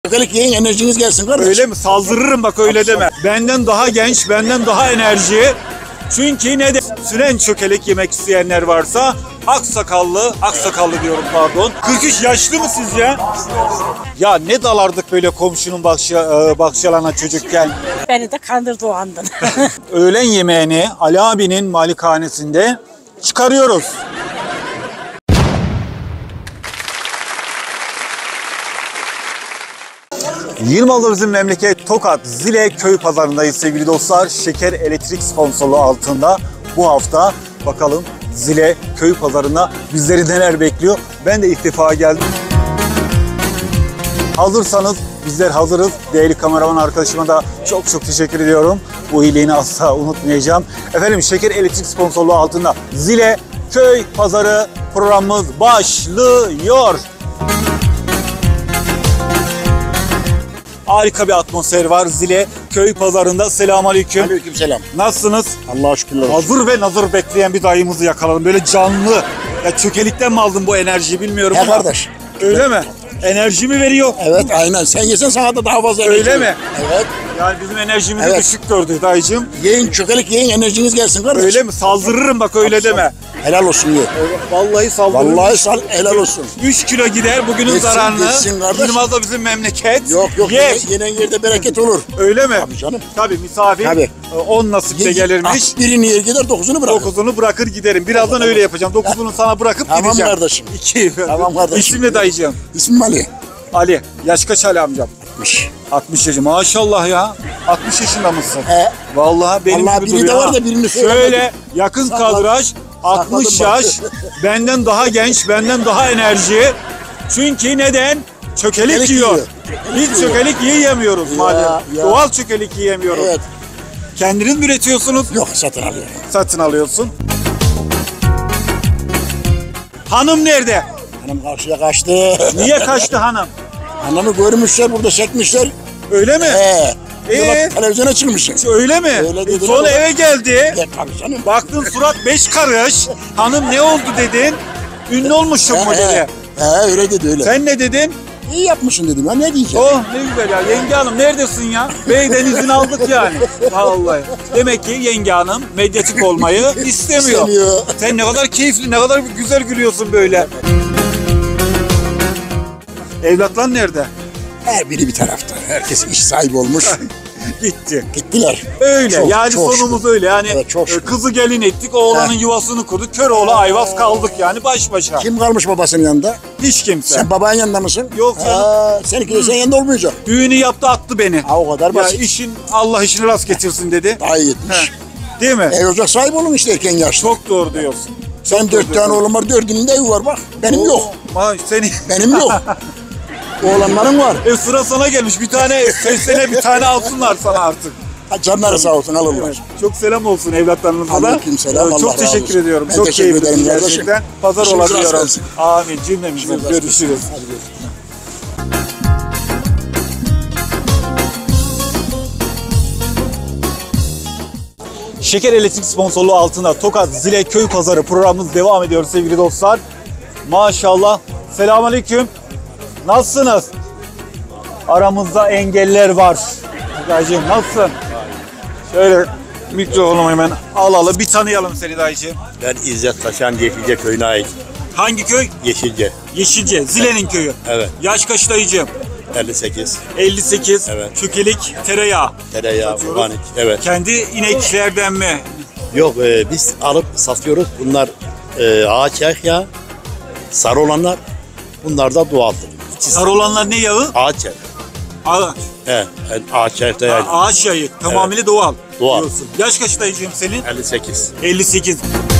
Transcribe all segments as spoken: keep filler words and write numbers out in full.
Çökelik yiyin, enerjiniz gelsin kardeş. Öyle mi? Saldırırım bak, öyle deme. Benden daha genç, benden daha enerji. Çünkü ne de süren çökelek yemek isteyenler varsa aksakallı, aksakallı diyorum pardon. kırk üç yaşlı mı sizce? Ya ne dalardık böyle komşunun bahçe, bahçelerine çocukken. Beni de kandırdı o andan. Öğlen yemeğini Ali abinin malikanesinde çıkarıyoruz. Yılmalı bizim memleket Tokat Zile köy pazarındayız sevgili dostlar. Şeker Elektrik sponsorluğu altında bu hafta bakalım Zile köy pazarında bizleri neler bekliyor. Ben de ilk defa geldim. Hazırsanız bizler hazırız. Değerli kameraman arkadaşıma da çok çok teşekkür ediyorum. Bu iyiliğini asla unutmayacağım. Efendim Şeker Elektrik sponsorluğu altında Zile köy pazarı programımız başlıyor. Harika bir atmosfer var Zile köy pazarında. Selamünaleyküm. Aleykümselam. Nasılsınız? Allah'a şükürler olsun. Hazır ve nazır bekleyen bir dayımızı yakaladım. Böyle canlı. Ya çökelikten mi aldın bu enerjiyi bilmiyorum He ama. kardeş. Öyle mi? Enerji mi veriyor? Evet aynen. Sen yesen sana da daha fazla enerji Öyle mi? Evet. Yani bizim enerjimizi Evet. düşük gördü dayıcığım. Yiyin, çökelik yiyin, enerjiniz gelsin kardeş. Öyle mi? Saldırırım bak, öyle deme. Helal olsun ye. Vallahi saldırırım. Vallahi sal, helal olsun. üç kilo gider bugünün Geçsin, zararını. geçsin kardeş. Yılmaz da bizim memleket. Yok yok, Yer. yenen, yenen yerde bereket olur. Öyle mi? Tabii canım. Tabii misafir. Tabii. on nasipte Ye- gelirmiş. Ah, birini yer gider, dokuzunu bırakır. Dokuzunu bırakır giderim. Birazdan öyle yapacağım. Dokuzunu sana bırakıp Tamam gideceğim. kardeşim. İki. Tamam kardeşim. İsim ne dayıcığım? İsmim Ali. Ali. Yaş kaç Ali amcam? altmış. altmış yaşında. Maşallah ya. altmış yaşında mısın? He. Vallahi benim Vallahi gibi biri de duruyor var ha. da birini Şöyle söylemedim. yakın Sakladım. kadraj altmış Sakladım bak. yaş. Benden daha genç, benden daha enerji. Çünkü neden? Çökelik Çökelik yiyor. yiyor. Çökelik Biz yiyor. çökelik yiyemiyoruz Ya, madem. ya. Doğal çökelik yiyemiyoruz. Evet. Kendiniz mi üretiyorsunuz? Yok, satın alıyorum. Satın alıyorsun. Hanım nerede? Hanım karşıya kaçtı. Niye kaçtı hanım? Hanımı görmüşler, burada çekmişler. Öyle mi? He. Ee? Ee? Televizyona çıkmışsın. Öyle mi? Öyle dediler Sonra ama- eve geldi. Ya, tabii canım. Baktın surat beş karış. Hanım ne oldu dedin? Ünlü olmuşum He, modeli. he. He, öyle dedi öyle. Sen ne dedin? İyi yapmışsın dedim ya, ne diyeceğim? Oh ne güzel ya. Yenge hanım neredesin ya? Beyden izin aldık yani. Vallahi. Demek ki yenge hanım medyatik olmayı istemiyor. İstemiyor. Sen ne kadar keyifli, ne kadar güzel gülüyorsun böyle. Evlatlar nerede? Her biri bir tarafta. Herkes iş sahibi olmuş. Gitti. Gittiler. Öyle Çok, yani çok sonumuz şükür. öyle yani Evet, çok e, şükür. kızı gelin ettik, oğlanın yuvasını kurduk, Köroğlu Ayvaz kaldık yani baş başa. Kim kalmış babasının yanında? Hiç kimse. Sen babanın yanında mısın? Yok canım. Ha, seninki de senin yanında olmayacak. Düğünü yaptı attı beni. Ha, o kadar Ya basit. işin Allah işini rast getirsin dedi. Daha iyi gitmiş. He, değil mi? Ev ocak sahibi olun işte erken yaşta. Çok doğru diyorsun. Sen dört tane oğlum var, dördünün de evi var bak. Benim yok. Ma seni Benim yok. Oğlanların var. e, sıra sana gelmiş. Bir tane seslene bir tane alsınlar sana artık. Ha, canları sağ olsun, alırlar. Çok selam olsun evlatlarınıza da. Aleykümselam, Ee, Allah Çok razı teşekkür olsun. ediyorum. Ben Çok teşekkür keyifli ederim kardeşim. gerçekten. Pazar İşiniz rast olabiliyorum. gelsin. Amin cümlemizle. İşiniz rast Görüşürüz. gelsin. Hadi görüşürüz. Şeker Elektrik sponsorluğu altında Tokat Zile Köy Pazarı programımız devam ediyor sevgili dostlar. Maşallah. Selamünaleyküm. Nasılsınız? Aramızda engeller var. Dayıcığım nasılsın? Şöyle mikrofonu hemen alalım. Bir tanıyalım seni dayıcığım. Ben İzzet Taşan Yeşilce köyüne ait. Hangi köy? Yeşilce. Yeşilce. Zile'nin köyü. Evet. Yaş kaç dayıcığım? elli sekiz. elli sekiz. Evet. Çökelik, tereyağı. Tereyağı, Satıyoruz. organik. Evet. Kendi ineklerden mi? Yok e, biz alıp satıyoruz. Bunlar e, ağaç yağı. Sarı olanlar. Bunlar da doğaldır. İkisi. Sarı olanlar ne yağı? Ağaç yağı. Ağaç. Evet. Yani ağaç yağı da yani. Ağaç yağı. Tamamıyla doğal. Doğal. Diyorsun. Yaş kaç dayıcığım senin? elli sekiz. elli sekiz.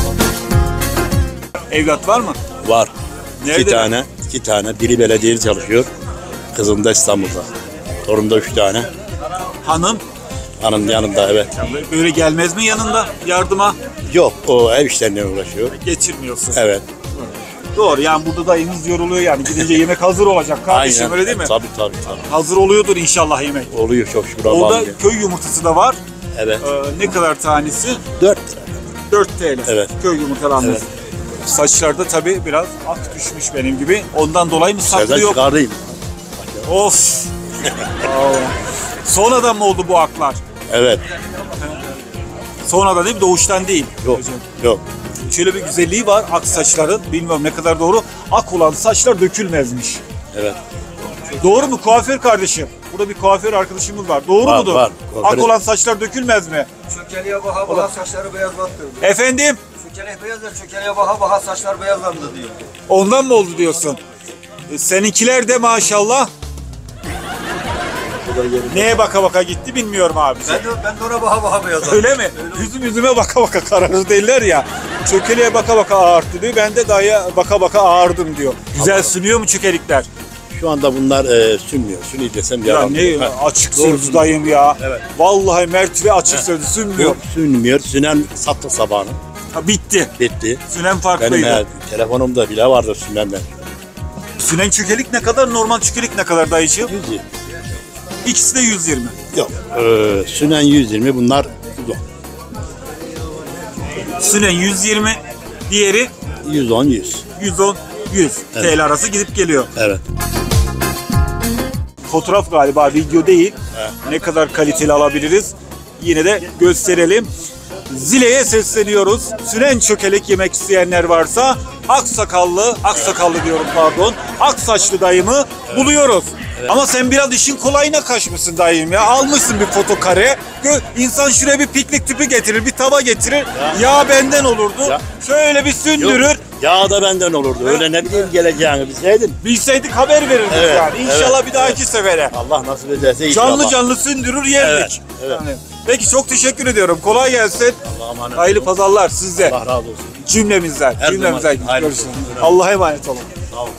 Evlat var mı? Var. Nerede? İki tane. iki tane. Biri belediyede çalışıyor. Kızım da İstanbul'da. Torun da üç tane. Hanım Hanım yanında evet. böyle gelmez mi yanında yardıma? Yok o ev işlerine uğraşıyor. Geçirmiyorsun. Evet. Doğru yani burada dayımız yoruluyor yani. Gidince yemek hazır olacak kardeşim Aynen. öyle değil mi? Tabii tabii tabii. Hazır oluyordur inşallah yemek. Oluyor çok şükür Orada Allah'ım. köy yumurtası da var. Evet. Ee, ne kadar tanesi? dört lira. dört TL. Evet. Köy yumurtalarımız. Evet. Saçlarda tabii biraz ak düşmüş benim gibi. Ondan dolayı mı saklı Sezden yok? çıkardayım. Of. Sonradan mı oldu bu aklar? Evet. Sonradan değil mi? Doğuştan değil. Yok. Hocam. Yok. Şöyle bir güzelliği var ak saçların. Bilmiyorum ne kadar doğru. Ak olan saçlar dökülmezmiş. Evet. Doğru mu kuaför kardeşim? Burada bir kuaför arkadaşımız var. Doğru Var, mudur? var. Ak Kuaförü- olan saçlar dökülmez mi? Çökeliğe baha baha saçları beyazlattı. Efendim? Çökeliğe beyaz ya çökeliğe baha baha saçlar beyazlandı diyor. Ondan mı oldu diyorsun? E, seninkiler de maşallah. Neye baka baka gitti bilmiyorum abi. Ben de, ben de ona baha baha beyazlattım. Öyle mi? Yüzüm yüzüme baka baka kararır derler ya. Çökeliğe baka baka ağarttı diyor. Ben de daya baka baka ağardım diyor. Güzel sünüyor mu çökelikler? Şu anda bunlar e, sünmüyor. Sünüyor desem Ya yalan. ne Ha, açık doğru sözlü dayım ya. Evet. Vallahi Mert ve açık sözlü sünmüyor. Yok, sünmüyor. Sünen sattık sabahını. Ha, bitti. Bitti. Sünen Benim farklıydı. he, telefonumda bile vardır sünenden. Sünen çökelik ne kadar? Normal çökelik ne kadar dayıcığım? yüz yirmi. İkisi de yüz yirmi. Yok. E, sünen yüz yirmi, bunlar yüz on. Sünen yüz yirmi, diğeri yüz on, yüz. yüz on, yüz Evet. T L arası gidip geliyor. Evet. Fotoğraf galiba, video değil. Ne kadar kaliteli alabiliriz? Yine de gösterelim. Zile'ye sesleniyoruz. Sünen çökelek yemek isteyenler varsa aksakallı, aksakallı diyorum pardon, aksaçlı dayımı buluyoruz. Ama sen biraz işin kolayına kaçmışsın dayım ya. Almışsın bir fotokare. Gö- İnsan şuraya bir piknik tüpü getirir, bir tava getirir. Yağ benden olurdu. Ya. Şöyle bir sündürür. Yok, yağ da benden olurdu. Öyle ne bileyim geleceğini bilseydin. Bilseydik haber verirdik Evet, yani. İnşallah evet, bir dahaki sefere. Allah nasip ederse inşallah. Canlı canlı sündürür yerdik. Evet, evet. Yani. Peki çok teşekkür ediyorum. Kolay gelsin. Allah'a emanet Hayırlı olun. pazarlar sizde. Allah razı olsun. Cümlemizden. Her Cümlemizden. zaman. Hayırlı Görüşürüz. olsun. Allah'a emanet olun. Sağ olun.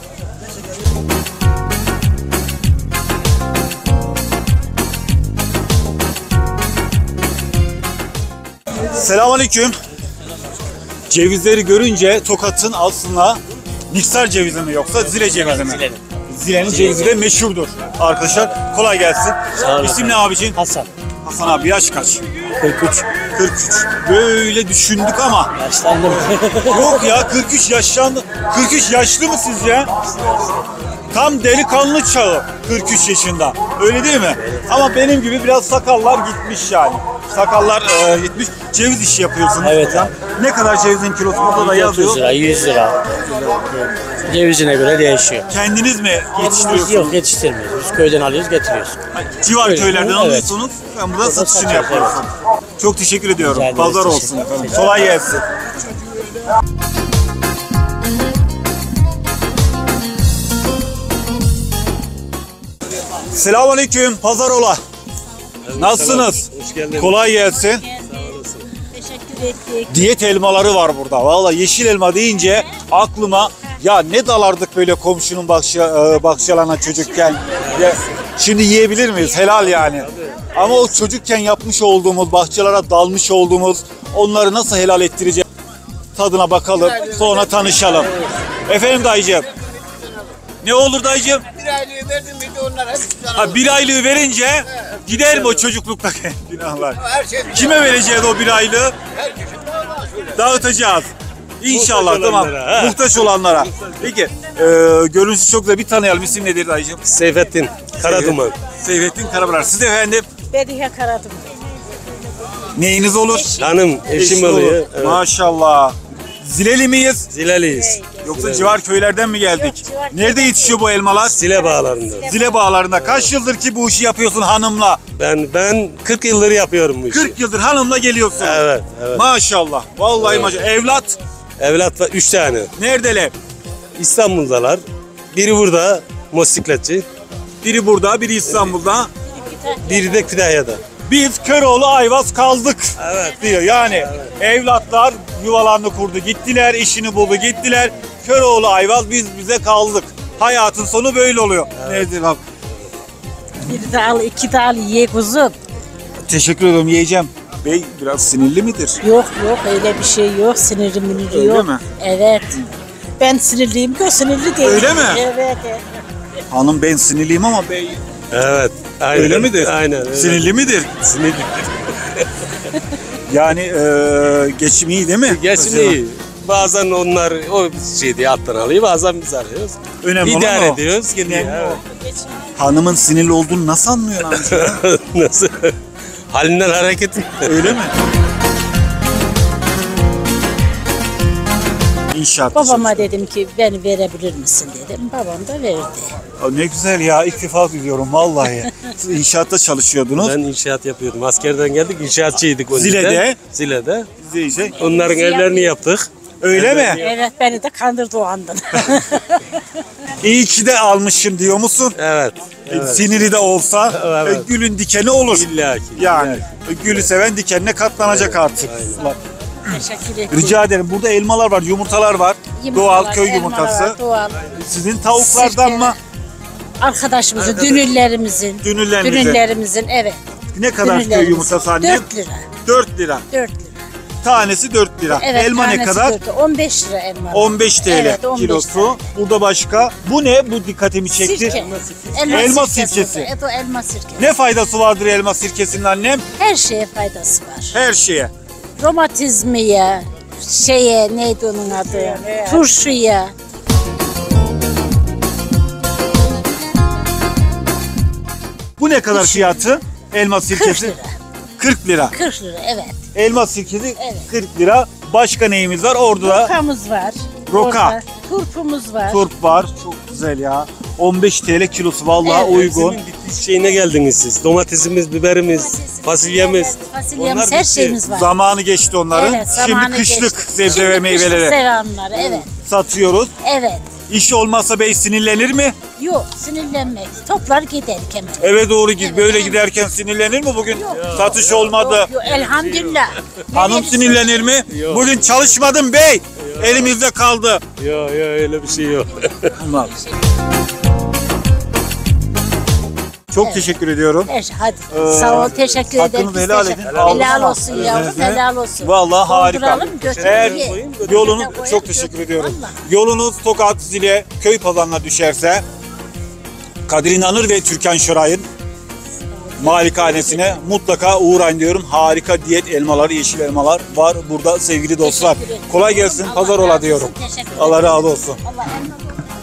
Selamünaleyküm. Cevizleri görünce Tokat'ın aslında Niksar cevizi mi yoksa Zile cevizi mi? Zile'nin. Zile'nin cevizi de meşhurdur. Arkadaşlar kolay gelsin. Sağ olun İsim ne abicim? Hasan. Hasan abi yaş kaç? kırk üç. kırk üç. Böyle düşündük ama Yaşlandım. yok ya kırk üç yaşlandı. kırk üç yaşlı mı sizce? Tam delikanlı çağı kırk üç yaşında. Öyle değil mi? Ama benim gibi biraz sakallar gitmiş yani. Sakallar e, gitmiş. Ceviz işi yapıyorsunuz Evet hocam. Ne kadar cevizin kilosu burada da otuz yazıyor. lira, yüz lira. Cevizine göre değişiyor. Kendiniz mi Biz yetiştiriyorsunuz? yok yetiştirmiyoruz. Biz köyden alıyoruz getiriyoruz. Civar Öyle. köylerden Evet. alıyorsunuz. Ben burada satışını satıyoruz, yapıyorsunuz. Çok teşekkür ediyorum. Rica ederiz, Pazar teşekkür olsun ederim. efendim. Kolay gelsin. Selamünaleyküm. Pazar ola. Nasılsınız? Hoş geldin. Kolay gelsin. Teşekkür ettik. Diyet elmaları var burada. Vallahi yeşil elma deyince aklıma ya ne dalardık böyle komşunun bahçe, e, bahçelerine çocukken. Ya, şimdi yiyebilir miyiz? Helal yani. Ama o çocukken yapmış olduğumuz, bahçelere dalmış olduğumuz onları nasıl helal ettireceğiz? Tadına bakalım. Sonra tanışalım. Efendim dayıcığım. Ne olur dayıcığım? Bir aylığı verdim miydi onlar hep sana Ha, bir aylığı verince gider mi o çocuklukta günahlar? her şey Kime vereceğiz o bir aylığı? herkesin dağına söyle. Dağıtacağız. İnşallah Muhtaç tamam. olanlara, ha. Muhtaç olanlara. Peki, e, görüntüsü çok güzel. Bir tanıyalım. İsim nedir dayıcığım? Seyfettin Karaduman. Seyfettin Karabırak. Siz efendim Bediye Karadım. neyiniz olur? Hanım eşim Eşin oluyor. olur. Evet. Maşallah. Zileli miyiz? Zileliyiz. Yoksa civar köylerden mi geldik? Yok, civar Nerede yetişiyor bu elmalar? Zile bağlarında. Zile bağlarında. Kaç yıldır ki bu işi yapıyorsun hanımla? Ben ben kırk yıldır yapıyorum bu işi. kırk yıldır hanımla geliyorsun. Evet, evet. Maşallah. Vallahi Evet. maşallah. Evlat Evlat var üç tane. neredeler? İstanbul'dalar. Biri burada mosikletçi. Biri burada, biri İstanbul'da. Biri de Kütahya'da. Biz Köroğlu Ayvaz kaldık. Evet. Diyor yani evlatlar yuvalarını kurdu gittiler, işini buldu gittiler. Köroğlu Ayvaz biz bize kaldık. Hayatın sonu böyle oluyor. Nedir abi? Bir dal, iki dal ye kuzum. Teşekkür ederim yiyeceğim. Bey biraz sinirli midir? Yok yok öyle bir şey yok. Sinirli minirli Öyle yok. mi? Evet. Ben sinirliyim ki o sinirli değil. Öyle mi? Evet. evet. Hanım ben sinirliyim ama bey Evet. Aynen. öyle midir? Aynen. Öyle. Sinirli midir? Sinirli. Yani eee geçim iyi değil mi? Gerçi iyi. Bazen onlar o şey diye alttan alıyor, bazen biz alıyoruz. Önemli olan İdare o. ediyoruz, gidiyor. Önemli Evet. o. Hanımın sinirli olduğunu nasıl anlıyorsun amca? Nasıl? Halinden hareketin. Öyle mi? İnşaat. Babama dedim ki beni verebilir misin dedim. Babam da verdi. Aa, ne güzel ya, ilk defa duyuyorum vallahi. Siz inşaatta çalışıyordunuz. Ben inşaat yapıyordum. Askerden geldik, inşaatçıydık önceden. Zile'de? Zile'de. Zeyce. Onların evlerini yaptık. Öyle mi? Evet beni de kandırdı o andan. İyi ki de almışım diyor musun? Evet. E, Siniri de olsa Evet. e, gülün dikeni olur. İlla ki. Yani e, gülü seven dikenine katlanacak artık. Teşekkür ederim. Rica ederim. Burada elmalar var, yumurtalar var. Yumurtalar, Doğal köy elmalar yumurtası. var, Doğal. Sizin tavuklardan Sirke. mı? Arkadaşımızın, dünürlerimizin. Dünürlerimizin. Dünürlerimizin, evet. Ne kadar köy Dünürlerimiz. yumurtası annem? dört lira. dört lira. dört lira. Tanesi dört lira. Evet, Elma ne tanesi kadar? dört lira. on beş lira elma. on beş T L Evet, on beş kilosu. lira. Burada başka. Bu ne? Bu dikkatimi çekti. Sirke. Elma, Elma sirkesi. sirkesi. Evet o elma sirkesi. Ne faydası vardır elma sirkesinin annem? Her şeye faydası var. Her şeye. Romatizmaya, şeye neydi onun adı? Turşuya. Bu ne kadar fiyatı? Elma kırk sirkesi? lira. kırk lira. kırk lira evet. Elma sirkesi Evet. kırk lira. Başka neyimiz var? Orada da Rokamız var. Roka. Orada Turpumuz var. turp var. Çok güzel ya. on beş T L kilosu vallahi Evet. uygun. Bizim bitmiş şeyine geldiniz siz. Domatesimiz, biberimiz, Domatesimiz, fasulyemiz. evet, fasulyemiz, Onlar her bitti. şeyimiz var. Zamanı geçti onların. Evet, Şimdi zamanı kışlık geçti. sebze Şimdi ve kışlık meyveleri sevenler, evet. satıyoruz. Evet. İş olmazsa bey sinirlenir mi? Yok, sinirlenmek. Toplar giderik hemen. Eve doğru git. Evet, Böyle evet. giderken sinirlenir mi bugün? Yok. Satış olmadı. Yok, yok, elhamdülillah. Hanım Nereye sinirlenir mi? Bugün çalışmadım bey. Elimizde kaldı. Yok yok öyle bir şey yok. Çok teşekkür ediyorum. Her şey, hadi. Ee, Sağ ol, teşekkür ederim. hakkınızı Biz helal teşekkür- edin. Helal Alın. olsun yavrum, Elinizde. helal olsun. Vallahi harika. Dolduralım, götürün, Eğer ye. yolunuz Götürün, çok götürün. teşekkür ediyorum. Vallahi. Yolunuz Tokat Zile köy pazarına düşerse Kadir İnanır ve Türkan Şoray'ın malikanesine mutlaka uğrayın diyorum. Harika diyet elmaları, yeşil elmalar var burada sevgili dostlar. Teşekkür ederim. Kolay gelsin. Allah Pazar razı ola olsun, diyorum. teşekkür ederim. Allah razı olsun. Allah emrin.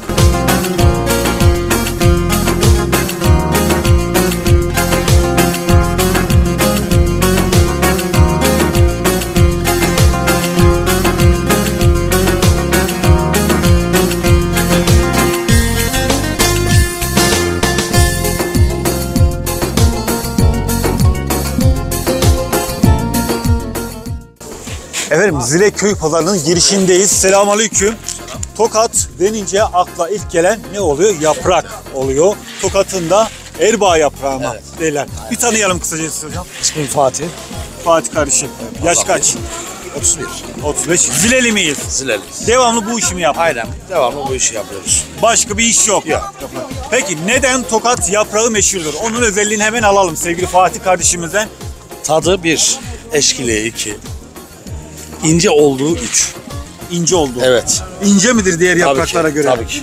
Efendim Zile köy pazarının girişindeyiz. Selamünaleyküm. Tokat denince akla ilk gelen ne oluyor? Yaprak oluyor. Tokat'ın da Erbaa yaprağı mı derler. Bir tanıyalım kısaca hocam. İsmim Fatih. Fatih kardeşim. Yaş kaç? otuz bir. otuz beş. Zileli miyiz? Zileliyiz. Devamlı bu işi mi yap? Aynen. Devamlı bu işi yapıyoruz. Başka bir iş yok. Yok. Peki neden Tokat yaprağı meşhurdur? Onun özelliğini hemen alalım sevgili Fatih kardeşimizden. Tadı bir, eşkiliği iki. İnce olduğu üç. İnce oldu. Evet. İnce midir diğer yapraklara tabii ki, göre? Tabii ki.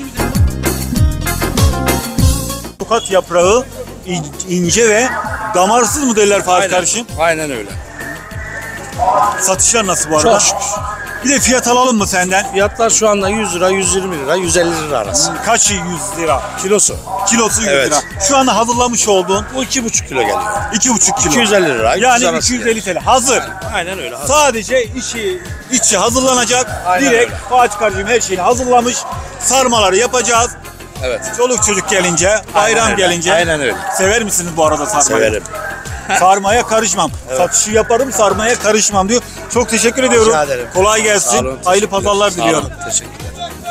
Tokat yaprağı in- ince ve damarsız mı derler Fatih Aynen. kardeşim? Aynen öyle. Satışlar nasıl bu arada? Çok şükür. Bir de fiyat alalım mı senden? Fiyatlar şu anda yüz lira, yüz yirmi lira, yüz elli lira arası. Kaçı yüz lira? Kilosu. Kilosu yüz Evet. lira. Şu anda hazırlamış olduğun Bu iki buçuk kilo geliyor. iki buçuk kilo. iki yüz elli lira. üç yüz Yani arası iki yüz elli T L. Hazır. geliyor. Aynen öyle. hazır. Sadece içi, içi hazırlanacak. Aynen Direkt öyle. Fatih kardeşim her şeyini hazırlamış. Sarmaları yapacağız. Evet. Çoluk çocuk gelince, bayram öyle. gelince. Aynen öyle. Sever misiniz bu arada sarmayı? Severim. Sarmaya karışmam. Satışı yaparım, sarmaya karışmam diyor. Çok teşekkür ediyorum. Rica ederim. Kolay gelsin. Sağ olun, Hayırlı teşekkürler. pazarlar Sağ diliyorum. olun, teşekkürler.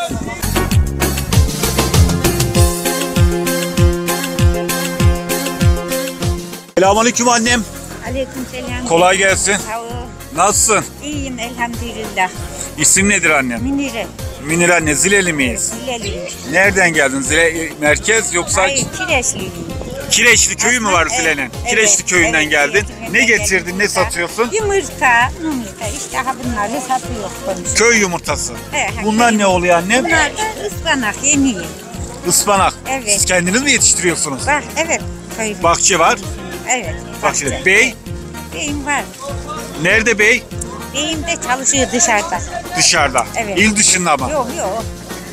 Selamünaleyküm annem. Aleykümselam. Kolay gelsin. Sağ ol. Nasılsın? İyiyim elhamdülillah. İsim nedir annem? Münire. Münir anne, Zileli miyiz? Zileliyim. Nereden geldin? Zile merkez yoksa Hayır, Kireçliyim. Kireçli köyü mü var Evet, Zile'nin? evet, Kireçli köyünden evet, geldin. Kireçli'den Ne geldim. getirdin, ne satıyorsun? Yumurta, yumurta. İşte ha bunları satıyor. Köy yumurtası. Evet, Bunlar köy ne oluyor annem? Bunlar da ıspanak, yeni. Ispanak. Evet. Siz kendiniz mi yetiştiriyorsunuz? Bak, evet. Köylü. Bahçe var. Evet. Bahçede. bahçe. Bey, Beyim var. nerede bey? Beyim de çalışıyor dışarıda. Dışarıda. Evet. İl dışında ama. Yok yok.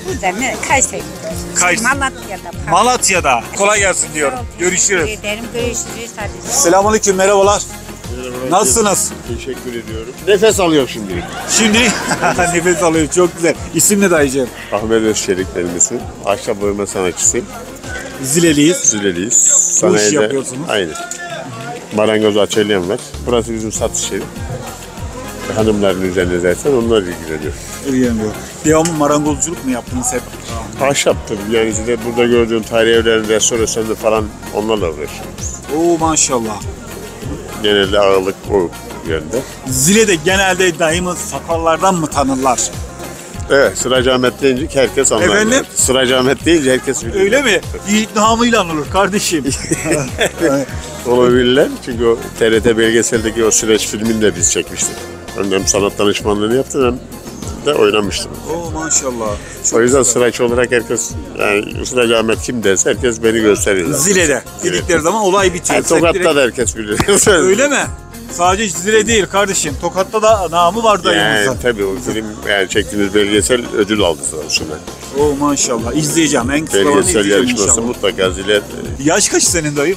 Burada ne? Kayseri. Kayseri. Malatya'da. Malatya'da. Kolay gelsin diyorum. Görüşürüz. Ederim, görüşürüz. Hadi. Selamünaleyküm, merhabalar. Nasılsınız? Teşekkür ediyorum. Nefes alıyorum şimdilik. Şimdi nefes alıyor, çok güzel. İsim ne dayıcığım? Ahmet Özçelik benim ismim. Ahşap boyama sanatçısıyım. Zileliyiz. Züleliyiz. Bu işi yapıyorsunuz. Aynen. Marangoz atölyem var. Burası bizim satış yeri. Hanımların üzerine zaten onlar ilgileniyor. İlgileniyor. Devamlı marangozculuk mu yaptınız hep? Ahşaptır. Yani işte burada gördüğün tarihi evlerin restorasyonunda falan onlarla uğraşıyoruz. Oo maşallah. Genelde ağırlık o yönde. Zile'de genelde dayımız sakallardan mı tanırlar? Evet, Sıracı Ahmet deyince herkes anlar. Efendim? Sıracı Ahmet deyince herkes bilir. Öyle mi? Yiğit namıyla anılır kardeşim. Olabilirler. Çünkü o T R T belgeseldeki o süreç filmini de biz çekmiştik. Hem sanat danışmanlığını yaptım hem de oynamıştım. Oo maşallah. O yüzden Sıracı olarak herkes, yani Sıracı Ahmet kim derse herkes beni gösteriyor. zaten. Zile'de dedikleri zaman olay bitiyor. Yani Sen Tokat'ta direkt- da herkes bilir. Öyle mi? Sadece Zile değil kardeşim. Tokat'ta da namı var dayımızın. Yani tabii o film, yani çektiğimiz belgesel ödül aldı sonrasında. Oo maşallah. İzleyeceğim. En kısa zamanda Belgesel izleyeceğim yarışması inşallah. mutlaka zile. Yaş kaç senin dayım?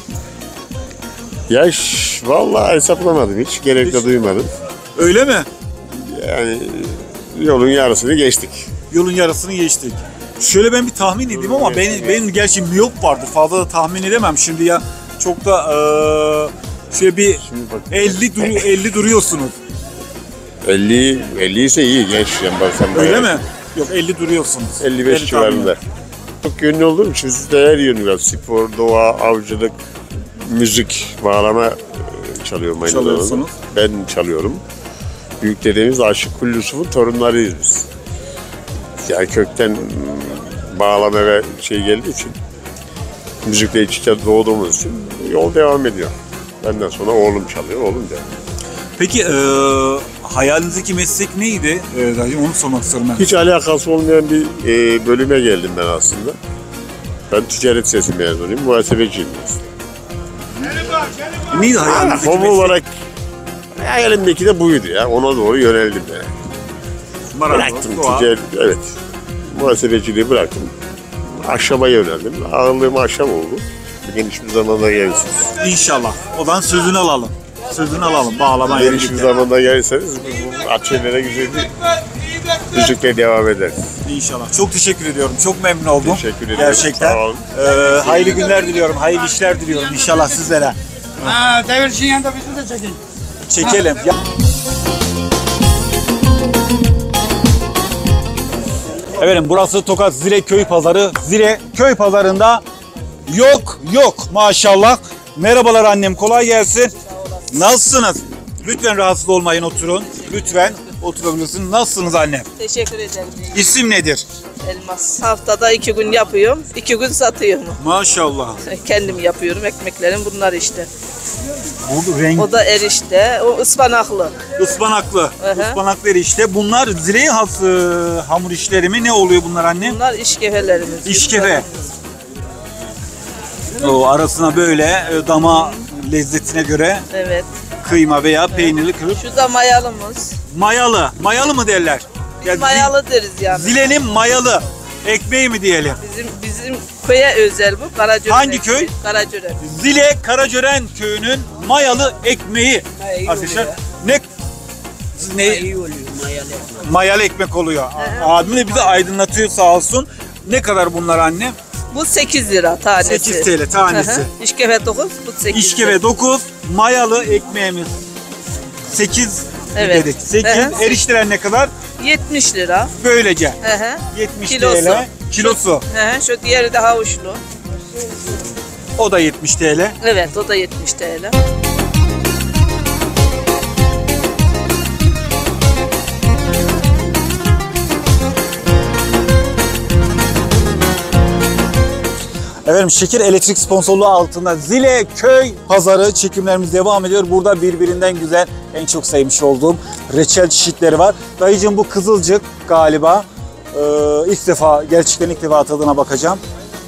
Yaş vallahi hesaplamadım hiç. Gerek de Hiç. duymadım. Öyle mi? Yani yolun yarısını geçtik. Yolun yarısını geçtik. Şöyle ben bir tahmin edeyim ama benim, benim gerçi miyop vardı. Fazla da tahmin edemem şimdi ya. Çok da eee şöyle bir Şimdi bak. elli, duru, elli duruyorsunuz. elli, elli ise iyi genç. Yani baksam Öyle bayağı- mi? Yok elli duruyorsunuz. elli beş elli civarında. Çok yönlü olduğum için sizde her yönü var. Spor, doğa, avcılık, müzik, bağlama e, çalıyorum aynı zamanda. Çalıyorsunuz. Ben çalıyorum. Büyük dedemiz Aşık Kulli Yusuf'un torunlarıyız biz. Yani kökten mm, bağlama ve şey geldiği için, müzikle iç içe doğduğumuz için yol devam ediyor. Benden sonra oğlum çalıyor, oğlum da. Peki eee hayalinizdeki meslek neydi? Eee, dayıcım onu sormak istiyorum ben. Hiç alakası olmayan bir e, bölüme geldim ben aslında. Ben ticaret sesi mezunuyum, muhasebeciyim aslında. Neydi hayalinizdeki Hobi meslek? olarak hayalimdeki de buydu ya, ona doğru yöneldim yani. Marangoz, Bıraktım doğa. ticaret, evet. Muhasebeciliği bıraktım. Ahşaba yöneldim. Ağırlığım ahşap oldu. Geniş bir zamanda gelirsiniz. İnşallah. Odan sözünü alalım. Sözünü alalım. Bağlamayla Geniş bir birlikte. zamanda gelirseniz bu atölyelere güzel bir müzikle devam ederiz. İnşallah. Çok teşekkür ediyorum. Çok memnun oldum. Teşekkür ederim. Gerçekten. Sağ olun. Ee, hayırlı günler diliyorum. Hayırlı işler diliyorum inşallah sizlere. Ha, devirsin yanında bizi de çekin. Çekelim. Ya- Efendim burası Tokat Zile Köy Pazarı. Zile Köy Pazarı'nda yok yok maşallah. Merhabalar annem, kolay gelsin. Nasılsınız? Lütfen rahatsız olmayın, oturun. Lütfen oturabilirsiniz. Nasılsınız annem? Teşekkür ederim. İsim nedir? Elmas. Haftada iki gün yapıyorum, iki gün satıyorum. Maşallah. Kendim yapıyorum, ekmeklerim bunlar işte. Bu renk O da erişte, o ıspanaklı. ıspanaklı. Hı hı. Ispanaklı erişte. Bunlar Zile'ye has e, hamur işleri mi? Ne oluyor bunlar annem? Bunlar işkefelerimiz. İşkefe. O arasına böyle e, dama lezzetine göre Evet. kıyma veya peynirli kırıp Şu da mayalımız. mayalı. Mayalı mı derler? Biz Yani mayalı deriz yani. Zile'nin mayalı ekmeği mi diyelim? Bizim bizim köye özel bu. Karacören Hangi ekmeği. köy? Karacören. Zile Karacören köyünün mayalı ekmeği. Ha, iyi Arkadaşlar oluyor. ne ne İyi oluyor mayalı. mayalı ekmek oluyor. Abim de bize aydınlatıyor sağ olsun. Ne kadar bunlar anne? Bu sekiz lira tanesi. sekiz TL tanesi. Hı hı. İşkefe dokuz, bu sekiz. İşkeve dokuz, mayalı ekmeğimiz sekiz Evet. dedik. sekiz. Hı hı. Erişteler ne kadar? yetmiş lira. Böylece. Hı hı. yetmiş Kilosu. TL. Kilosu. Hı hı. Şu diğeri de havuçlu. O da yetmiş TL. Evet, o da yetmiş TL. Efendim Şeker Elektrik sponsorluğu altında Zile Köy Pazarı çekimlerimiz devam ediyor. Burada birbirinden güzel, en çok saymış olduğum reçel çeşitleri var. Dayıcığım bu kızılcık galiba. Ee, ilk defa, gerçekten ilk defa tadına bakacağım.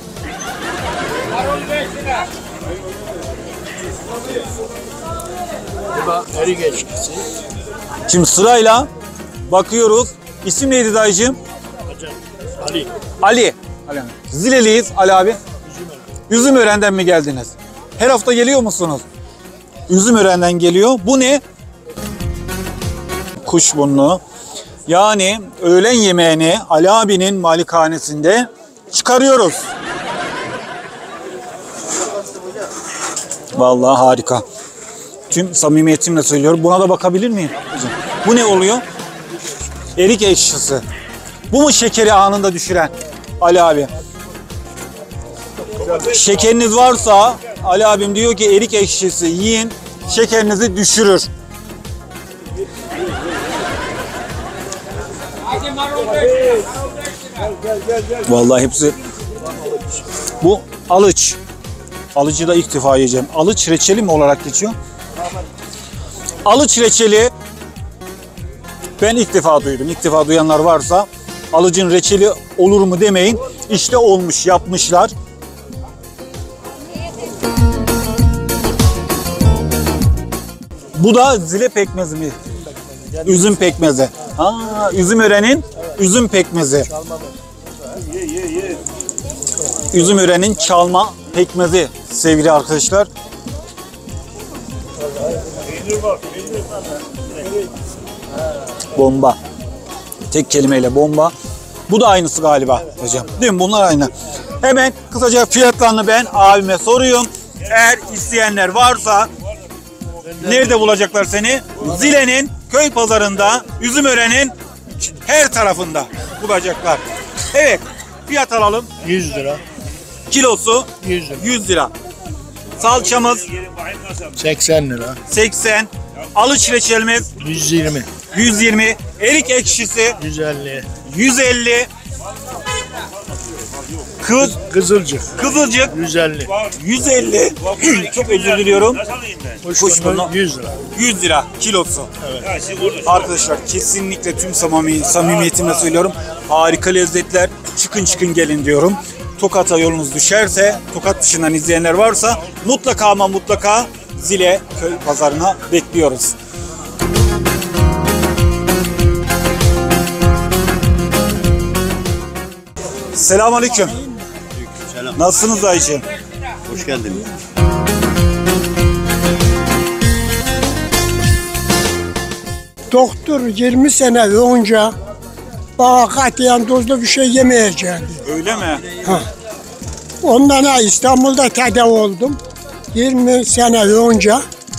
Eri geçkisi. Şimdi sırayla bakıyoruz. İsim neydi dayıcığım? Ali. Ali. Ali. Zileliyiz Ali abi. Üzümören'den mi geldiniz? Her hafta geliyor musunuz? Üzümören'den geliyor. Bu ne? Kuşburnu. Yani öğlen yemeğini Ali abinin malikanesinde çıkarıyoruz. Vallahi harika. Tüm samimiyetimle söylüyorum. Buna da bakabilir miyim? Bu ne oluyor? Erik ekşisi. Bu mu şekeri anında düşüren Ali abi? Şekeriniz varsa Ali abim diyor ki erik ekşisi yiyin, şekerinizi düşürür. Vallahi hepsi. Bu alıç. Alıcı da ilk defa yiyeceğim. Alıç reçeli mi olarak geçiyor? Alıç reçeli ben ilk defa duydum. İlk defa duyanlar varsa alıcın reçeli olur mu demeyin. İşte olmuş, yapmışlar. Bu da zile pekmezi mi? Üzüm pekmezi. Ha, Üzümören'in üzüm pekmezi. Üzümören'in çalma pekmezi sevgili arkadaşlar. Bomba. Tek kelimeyle bomba. Bu da aynısı galiba hocam. Değil mi? Bunlar aynı. Hemen kısaca fiyatlarını ben abime soruyorum. Eğer isteyenler varsa nerede bulacaklar seni? Zile'nin köy pazarında, Üzümören'in her tarafında bulacaklar. Evet, fiyat alalım. yüz lira. Kilosu yüz lira. yüz lira. Salçamız seksen lira. seksen. Alıç reçelimiz yüz yirmi. yüz yirmi. Erik ekşisi yüz elli. yüz elli. Kız, Kızılcık. kızılcık yüz elli. yüz elli. Çok özür diliyorum. Kuşburnu yüz lira. yüz lira kilosu. Evet. Arkadaşlar kesinlikle tüm samimi, samimiyetimle söylüyorum. Harika lezzetler. Çıkın çıkın gelin diyorum. Tokat'a yolunuz düşerse, Tokat dışından izleyenler varsa mutlaka ama mutlaka Zile köy pazarına bekliyoruz. Selamünaleyküm. Selam. Nasılsınız dayıcığım? Hoş geldin. Doktor yirmi sene önce bana katiyen tozlu bir şey yemeyeceğim. Öyle mi? Ha. Ondan ha İstanbul'da tedavi oldum. yirmi sene önce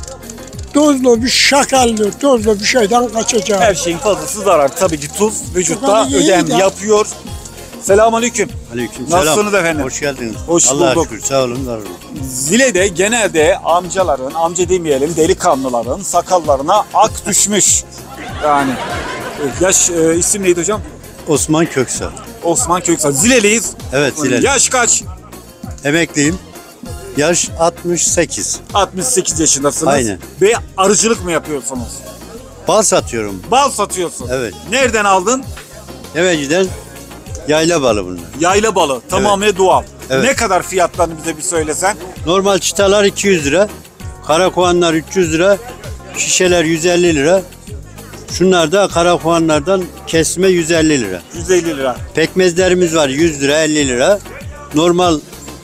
tozlu bir şakallı, tozlu bir şeyden kaçacağım. Her şeyin fazlası zarar. Tabii ki tuz vücutta Tabii iyi ödem de. yapıyor. Selamünaleyküm. Aleykümselam. Nasılsınız efendim? Hoş geldiniz. Hoş Allah'a bulduk. şükür. Sağ olun. Var olun. Zile'de genelde amcaların, amca demeyelim delikanlıların sakallarına ak düşmüş. Yani yaş e, isim neydi hocam? Osman Köksal. Osman Köksal. Zileliyiz. Evet, Zileli. Yaş kaç? Emekliyim. Yaş altmış sekiz. altmış sekiz yaşındasınız. Aynen. Ve arıcılık mı yapıyorsunuz? Bal satıyorum. Bal satıyorsun. Evet. Nereden aldın? Deveciden yayla balı bunlar. Yayla balı. Tamamen doğal. Evet. Ne kadar fiyatlarını bize bir söylesen? Normal çıtalar iki yüz lira. Karakoğanlar üç yüz lira. Şişeler yüz elli lira. Şunlar da karakoğanlardan kesme yüz elli lira. yüz elli lira. Pekmezlerimiz var yüz lira elli lira. Normal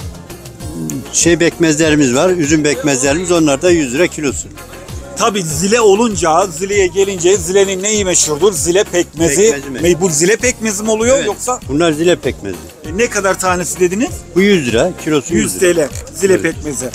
şey pekmezlerimiz var. Üzüm pekmezlerimiz, onlar da yüz lira kilosu. Tabii zile olunca, zileye gelince zilenin neyi meşhurdur? Zile pekmezi. Pekmezi meşhur. Bu zile pekmezi mi oluyor Evet. yoksa Bunlar zile pekmezi. e, ne kadar tanesi dediniz? Bu yüz lira, kilosu yüz yüz lira. T L zile Evet. pekmezi.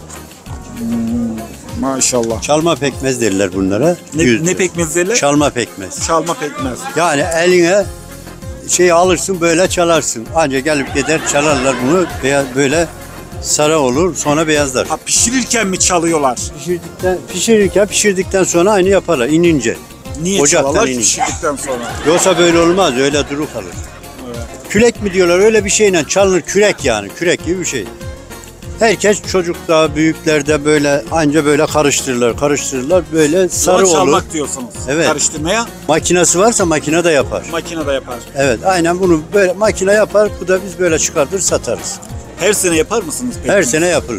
Hmm, maşallah. Çalma pekmez derler bunlara. Ne, yüz ne lira. pekmez derler? Çalma pekmez. Çalma pekmez. Yani eline şey alırsın böyle çalarsın. Ancak gelip gider çalarlar bunu, beyaz böyle sarı olur, sonra beyazlar. Ha, pişirirken mi çalıyorlar? Pişirdikten, pişirirken pişirdikten sonra aynı yaparlar inince. Niye Ocaktan çalarlar inince. pişirdikten sonra? Yoksa böyle olmaz, öyle duru kalır. Kürek mi diyorlar, öyle bir şeyle çalınır, kürek yani, kürek gibi bir şey. Herkes çocukta, büyüklerde böyle anca böyle karıştırırlar, karıştırırlar, böyle sarı Sonra olur. çalmak diyorsunuz. Evet. Karıştırmaya Makinesi varsa makine de yapar. makine de yapar. Evet, aynen bunu böyle makine yapar, bu da biz böyle çıkartır satarız. Her sene yapar mısınız peki? Her sene yapılır.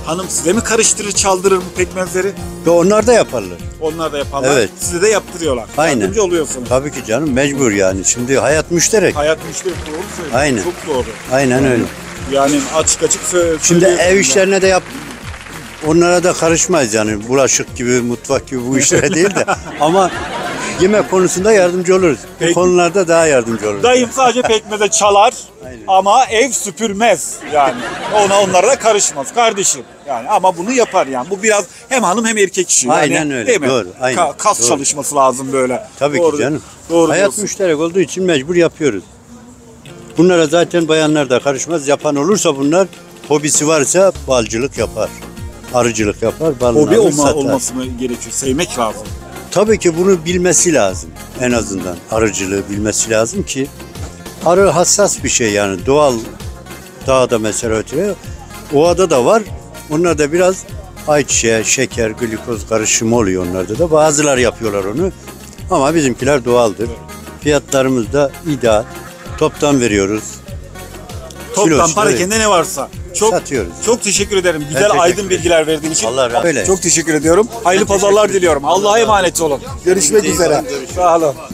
Hanım size mi karıştırır, çaldırır bu pekmezleri? Ve onlar da yaparlar. Onlar da yaparlar. Evet. Size de yaptırıyorlar. Aynen. Yardımcı oluyorsunuz. Tabii ki canım, mecbur yani. Şimdi hayat müşterek. Hayat müşteri, doğru söylüyorsun. Aynen. Çok doğru. Aynen öyle. Yani açık açık sö- Şimdi söylüyorsun ev ya. işlerine de yap. Onlara da karışmayız yani. Bulaşık gibi, mutfak gibi bu işlere değil de. Ama yemek konusunda yardımcı oluruz. Peki. Bu konularda daha yardımcı oluruz. Dayım sadece pekmeze çalar ama ev süpürmez yani. Ona onlara da karışmaz kardeşim. Yani ama bunu yapar yani. Bu biraz hem hanım hem erkek işi. Yani, Aynen öyle, Değil mi? doğru, aynen, Ka- kas doğru. çalışması lazım böyle. Tabii Doğru, ki canım. Doğru Hayat diyorsun. müşterek olduğu için mecbur yapıyoruz. Bunlara zaten bayanlar da karışmaz. Yapan olursa bunlar, hobisi varsa balcılık yapar. Arıcılık yapar, balını Hobi alır, olma, satar. olması mı gerekiyor? Sevmek lazım. Tabii ki bunu bilmesi lazım en azından. Arıcılığı bilmesi lazım ki arı hassas bir şey yani, doğal. Dağda mesela ötüyor. Ovada da var. Onlar da biraz ayçiçeği, şeker, glikoz karışımı oluyor onlarda da. Bazıları yapıyorlar onu. Ama bizimkiler doğaldır. Fiyatlarımız da ideal. Toptan veriyoruz. Toptan Kilosu, parakende ne varsa. Çok satıyoruz. çok teşekkür ederim. Güzel teşekkür aydın ederim. bilgiler verdiğin için. Allah razı olsun. Çok teşekkür ediyorum. Hayırlı pazarlar diliyorum. Allah'a emanet olun. Görüşmek üzere. Sağ olun.